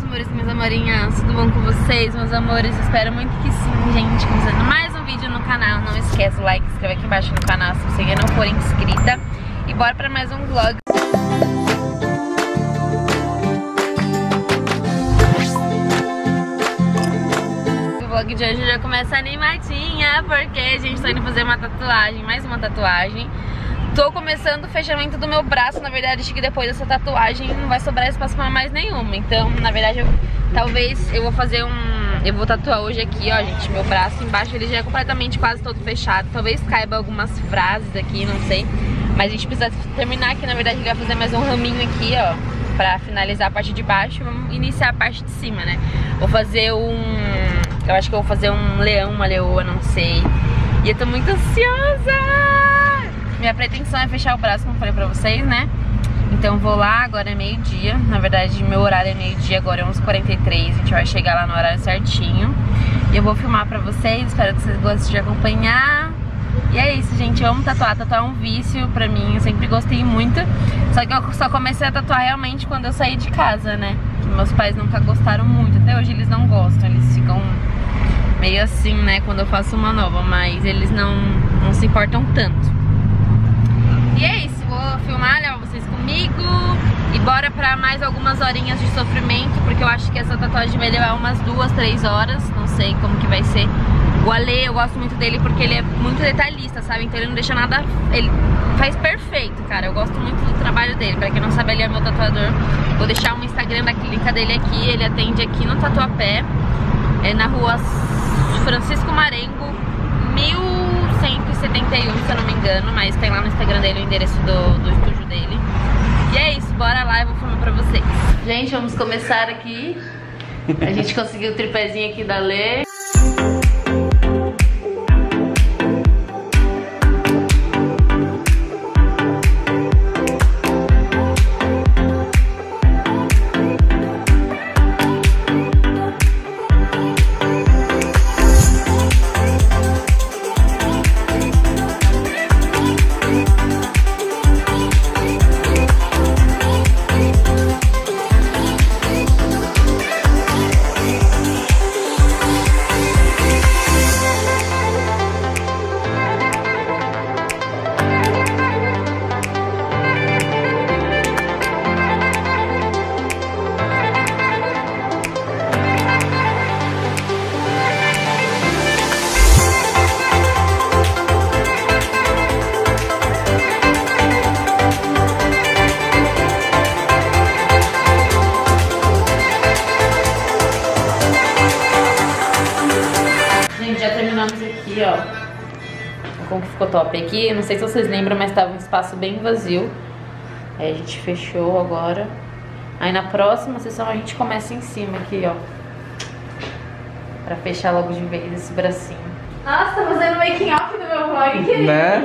amores, minhas amorinhas, tudo bom com vocês, meus amores? Espero muito que sim, gente. Começando mais um vídeo no canal. Não esquece o like, se inscreve aqui embaixo no canal se você ainda não for inscrita. E bora pra mais um vlog. O vlog de hoje já começa animadinha, porque a gente tá indo fazer uma tatuagem, mais uma tatuagem. Tô começando o fechamento do meu braço. Na verdade, acho que depois dessa tatuagem não vai sobrar espaço pra mais nenhuma. Então, na verdade, talvez eu vou fazer eu vou tatuar hoje aqui, ó, gente, meu braço embaixo. Ele já é completamente quase todo fechado. Talvez caiba algumas frases aqui, não sei. Mas a gente precisa terminar aqui. Na verdade, ele vai fazer mais um raminho aqui, ó, pra finalizar a parte de baixo. Vamos iniciar a parte de cima, né? Vou fazer eu acho que eu vou fazer um leão, uma leoa, não sei. E eu tô muito ansiosa! Minha pretensão é fechar o braço, como eu falei pra vocês, né? Então vou lá, agora é meio-dia. Na verdade, meu horário é meio-dia, agora é 11h43. A gente vai chegar lá no horário certinho. E eu vou filmar pra vocês, espero que vocês gostem de acompanhar. E é isso, gente, eu amo tatuar. Tatuar é um vício pra mim, eu sempre gostei muito. Só que eu só comecei a tatuar realmente quando eu saí de casa, né? Que meus pais nunca gostaram muito, até hoje eles não gostam. Eles ficam meio assim, né, quando eu faço uma nova. Mas eles não se importam tanto. E é isso, vou filmar, levar vocês comigo e bora pra mais algumas horinhas de sofrimento, porque eu acho que essa tatuagem vai levar umas 2, 3 horas, não sei como que vai ser. O Ale, eu gosto muito dele porque ele é muito detalhista, sabe? Então ele não deixa nada, ele faz perfeito, cara. Eu gosto muito do trabalho dele. Pra quem não sabe, ele é meu tatuador. Vou deixar o Instagram da clínica dele aqui, ele atende aqui no Tatuapé, na rua Francisco Marengo, 1171, se eu não me engano, mas tem lá no Instagram dele o endereço do estúdio dele. E é isso, bora lá, eu vou filmar pra vocês. Gente, vamos começar aqui. A gente conseguiu o tripézinho aqui da Lê. Aqui, ó, como que ficou top aqui, não sei se vocês lembram, mas tava um espaço bem vazio. Aí a gente fechou agora. Aí na próxima sessão a gente começa em cima aqui, ó, pra fechar logo de vez esse bracinho. Nossa, tá fazendo making off do meu vlog, querido, né?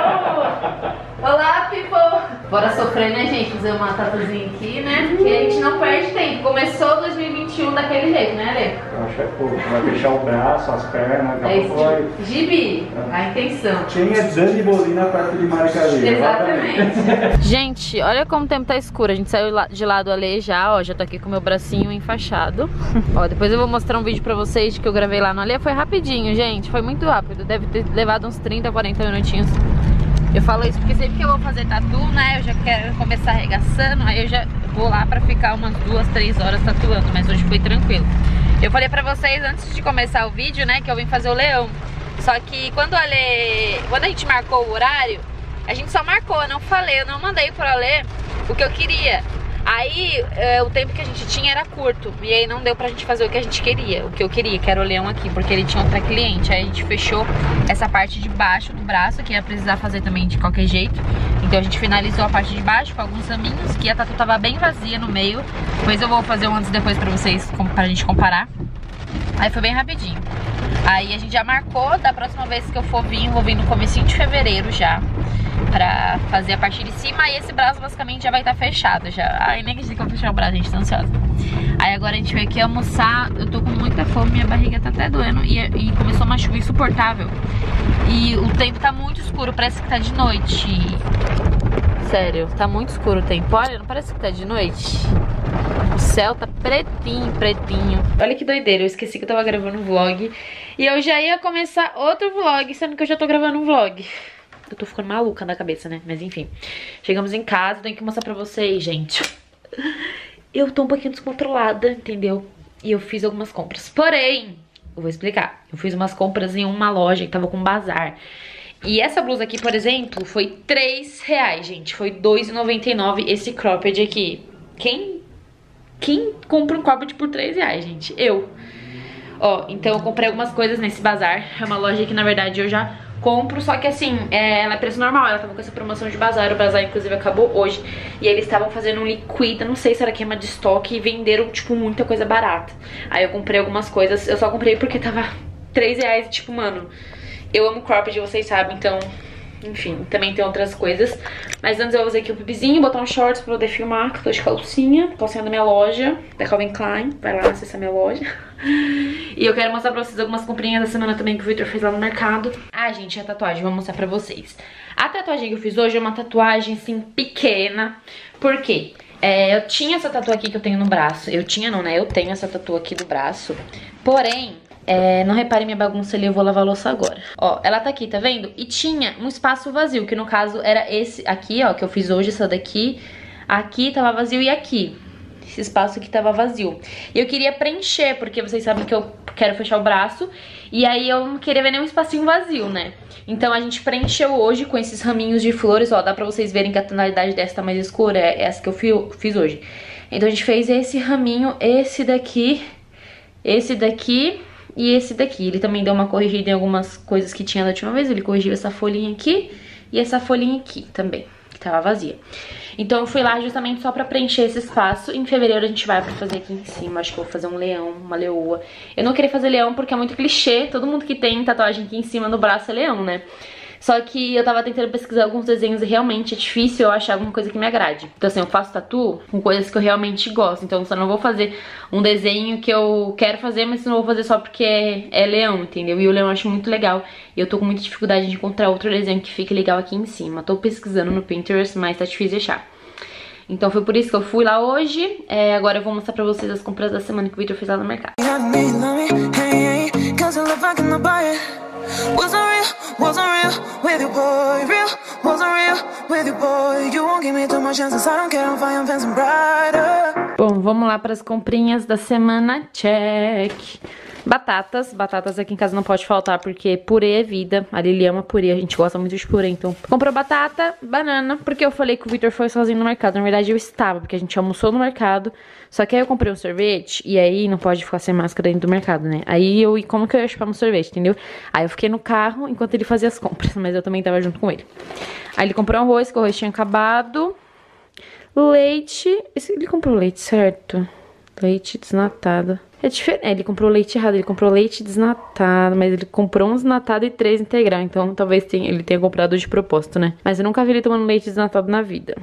Olá, people! Bora sofrer, né, gente? Fazer uma tatuzinha aqui, né? Porque a gente não perde tempo. Começou 2021 daquele jeito, né, Ale? Eu acho que é pouco. Vai fechar o braço, as pernas, é isso. Gibi, a intenção. Quem é Dani Bolina perto de Maricaria? Exatamente. Gente, olha como o tempo tá escuro. A gente saiu de lá do Ale já, ó. Já tô aqui com o meu bracinho enfaixado. Ó, depois eu vou mostrar um vídeo pra vocês que eu gravei lá no Ale. Foi rapidinho, gente. Foi muito rápido. Deve ter levado uns 30, 40 minutinhos. Eu falo isso porque sempre que eu vou fazer tatu, né, eu já quero começar arregaçando, aí eu já vou lá pra ficar umas 2, 3 horas tatuando, mas hoje foi tranquilo. Eu falei pra vocês antes de começar o vídeo, né, que eu vim fazer o leão. Só que quando a gente marcou o horário, a gente só marcou, eu não mandei pro Ale o que eu queria. Aí o tempo que a gente tinha era curto, e aí não deu pra gente fazer o que a gente queria, o que eu queria, que era o leão aqui, porque ele tinha outra cliente. Aí a gente fechou essa parte de baixo do braço, que ia precisar fazer também de qualquer jeito. Então a gente finalizou a parte de baixo com alguns raminhos, que a tatu tava bem vazia no meio. Depois eu vou fazer um antes e depois pra vocês, pra gente comparar. Aí foi bem rapidinho. Aí a gente já marcou, da próxima vez que eu for vir, vou vir no comecinho de fevereiro já, pra fazer a parte de cima. E esse braço basicamente já vai estar fechado já. Ai, nem acredito que eu vou fechar o braço, gente, tô ansiosa. Aí agora a gente veio aqui almoçar. Eu tô com muita fome, minha barriga tá até doendo. E começou uma chuva insuportável. E o tempo tá muito escuro, parece que tá de noite. Sério, tá muito escuro o tempo. Olha, não parece que tá de noite? céu tá pretinho, pretinho. Olha que doideira, eu esqueci que eu tava gravando um vlog. E eu já ia começar outro vlog, sendo que eu já tô gravando um vlog. Eu tô ficando maluca na cabeça, né? Mas enfim. Chegamos em casa, tenho que mostrar pra vocês, gente. Eu tô um pouquinho descontrolada, entendeu? E eu fiz algumas compras. Porém, eu vou explicar. Eu fiz umas compras em uma loja que tava com bazar. E essa blusa aqui, por exemplo, foi R$3, gente. Foi R$2,99 esse cropped aqui. Quem compra um cropped por R$3, gente? Eu. Ó, então eu comprei algumas coisas nesse bazar. É uma loja que, na verdade, eu já compro, só que assim, ela é preço normal. Ela tava com essa promoção de bazar. O bazar, inclusive, acabou hoje. E eles estavam fazendo um liquida, não sei se era queima de estoque, e venderam, tipo, muita coisa barata. Aí eu comprei algumas coisas. Eu só comprei porque tava R$3 e, tipo, mano, eu amo cropped, vocês sabem, então... Enfim, também tem outras coisas. Mas antes eu vou fazer aqui o pipizinho, botar um shorts pra poder filmar, que eu tô de calcinha da minha loja, da Calvin Klein. Vai lá acessar minha loja. E eu quero mostrar pra vocês algumas comprinhas da semana também que o Victor fez lá no mercado. Ah, gente, a tatuagem, vou mostrar pra vocês. A tatuagem que eu fiz hoje é uma tatuagem, assim, pequena. Por quê? Eu tinha essa tatu aqui que eu tenho no braço. Eu tinha não, né? Eu tenho essa tatu aqui do braço. Porém... não repare minha bagunça ali, eu vou lavar a louça agora. Ó, ela tá aqui, tá vendo? E tinha um espaço vazio, que no caso era esse aqui, ó, que eu fiz hoje, essa daqui. Aqui tava vazio e aqui. Esse espaço aqui tava vazio. E eu queria preencher, porque vocês sabem que eu quero fechar o braço. E aí eu não queria ver nenhum espacinho vazio, né? Então a gente preencheu hoje com esses raminhos de flores, ó. Dá pra vocês verem que a tonalidade dessa tá mais escura, é essa que eu fiz hoje. Então a gente fez esse raminho, esse daqui e esse daqui. Ele também deu uma corrigida em algumas coisas que tinha da última vez. Ele corrigiu essa folhinha aqui e essa folhinha aqui também, que tava vazia. Então eu fui lá justamente só pra preencher esse espaço. Em fevereiro a gente vai pra fazer aqui em cima. Acho que eu vou fazer um leão, uma leoa. Eu não queria fazer leão porque é muito clichê. Todo mundo que tem tatuagem aqui em cima no braço é leão, né? Só que eu tava tentando pesquisar alguns desenhos e realmente é difícil eu achar alguma coisa que me agrade. Então assim, eu faço tatu com coisas que eu realmente gosto. Então eu só não vou fazer um desenho que eu quero fazer, mas não vou fazer só porque é leão, entendeu? E o leão eu acho muito legal. E eu tô com muita dificuldade de encontrar outro desenho que fique legal aqui em cima. Tô pesquisando no Pinterest, mas tá difícil de achar. Então foi por isso que eu fui lá hoje. Agora eu vou mostrar pra vocês as compras da semana que o Victor fez lá no mercado. Wasn't real with you, boy. Real, wasn't real with you, boy. You won't give me too much chances. I don't care, I'm fine, I'm fencing brighter. Bom, vamos lá para as comprinhas da semana. Check. Batatas aqui em casa não pode faltar porque purê é vida. A Lili ama purê, a gente gosta muito de purê. Então comprou batata, banana, porque eu falei que o Victor foi sozinho no mercado. Na verdade eu estava, porque a gente almoçou no mercado. Só que aí eu comprei um sorvete e aí não pode ficar sem máscara dentro do mercado, né? Aí como que eu ia chupar um sorvete, entendeu? Aí eu fiquei no carro enquanto ele fazia as compras, mas eu também tava junto com ele. Aí ele comprou um arroz, que o arroz tinha acabado. Leite, ele comprou leite, certo? Leite desnatado. É diferente, ele comprou leite errado, ele comprou leite desnatado, mas ele comprou um desnatado e 3 integral, então talvez ele tenha comprado de propósito, né? Mas eu nunca vi ele tomando leite desnatado na vida.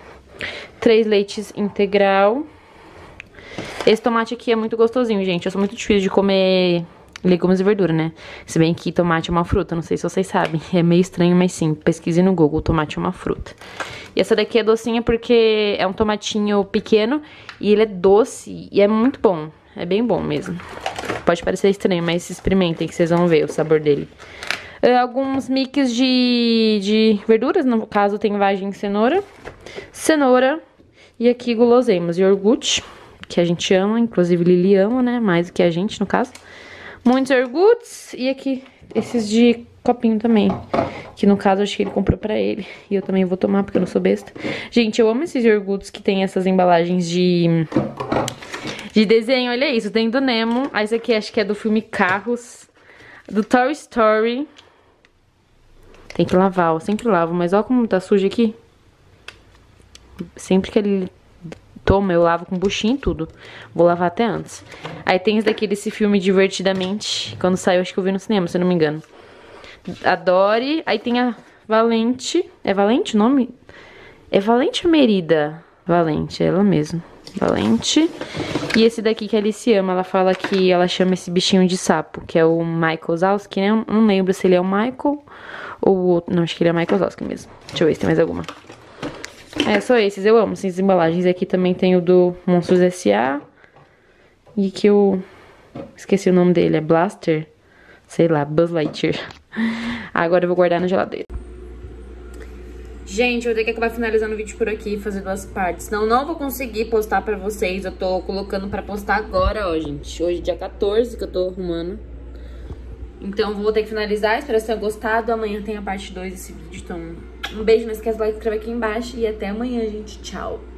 3 leites integral. Esse tomate aqui é muito gostosinho, gente. Eu sou muito difícil de comer legumes e verdura, né? Se bem que tomate é uma fruta, não sei se vocês sabem. É meio estranho, mas sim, pesquise no Google, tomate é uma fruta. E essa daqui é docinha porque é um tomatinho pequeno e ele é doce e é muito bom. É bem bom mesmo. Pode parecer estranho, mas experimentem que vocês vão ver o sabor dele. Alguns mix de verduras, no caso tem vagem e cenoura e aqui guloseimas, iogurte, que a gente ama, inclusive Lili ama, né, mais do que a gente no caso. Muitos iogurtes e aqui esses de copinho também, que no caso acho que ele comprou pra ele e eu também vou tomar porque eu não sou besta. Gente, eu amo esses iogurtes que tem essas embalagens de desenho, olha isso, tem do Nemo, esse aqui acho que é do filme Carros, do Toy Story. Tem que lavar, eu sempre lavo, mas olha como tá sujo aqui. Sempre que ele toma, eu lavo com buchinho e tudo. Vou lavar até antes. Aí tem esse daqui desse filme Divertidamente, quando saiu, acho que eu vi no cinema, se eu não me engano. A Dory, aí tem a Valente, é Valente o nome? É Valente ou Merida? Valente, é ela mesma. Valente. E esse daqui que a Alice ama, ela fala que ela chama esse bichinho de sapo, que é o Michael Zalski, né? Eu não lembro se ele é o Michael ou o outro. Não, acho que ele é o Michael Zalski mesmo. Deixa eu ver se tem mais alguma. Só esses, eu amo essas embalagens. Aqui também tem o do Monstros S.A. E que eu esqueci o nome dele, é Blaster? Sei lá, Buzz Lightyear. Agora eu vou guardar na geladeira. Gente, eu vou ter que acabar finalizando o vídeo por aqui, fazer 2 partes. Senão eu não vou conseguir postar pra vocês. Eu tô colocando pra postar agora, ó, gente. Hoje é dia 14 que eu tô arrumando. Então vou ter que finalizar. Espero que vocês tenham gostado. Amanhã tem a parte 2 desse vídeo. Então, um beijo, não esquece de like, se inscrever aqui embaixo. E até amanhã, gente. Tchau.